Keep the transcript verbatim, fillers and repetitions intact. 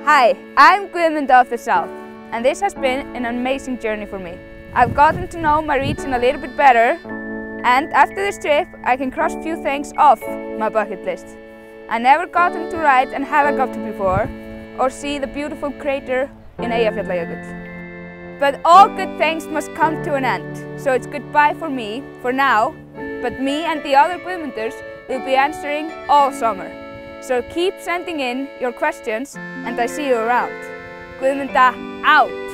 Hi, I'm Guðmunda of the South, and this has been an amazing journey for me. I've gotten to know my region a little bit better, and after this trip I can cross a few things off my bucket list. I never gotten to ride an helicopter before, or see the beautiful crater in Eyjafjallajökull. But all good things must come to an end, so it's goodbye for me, for now, but me and the other Gudmundurs will be answering all summer. So keep sending in your questions, and I see you around. Guðmunda out!